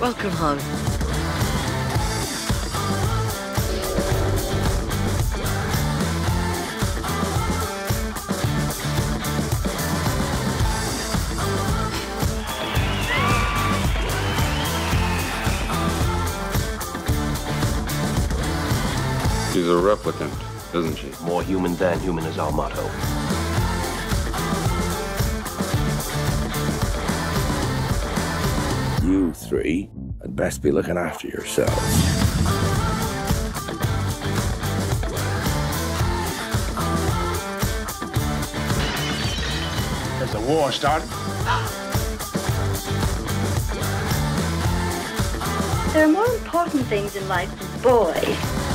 Welcome home. She's a replicant, isn't she? More human than human is our motto. You three had best be looking after yourselves. Has the war started? There are more important things in life than boys.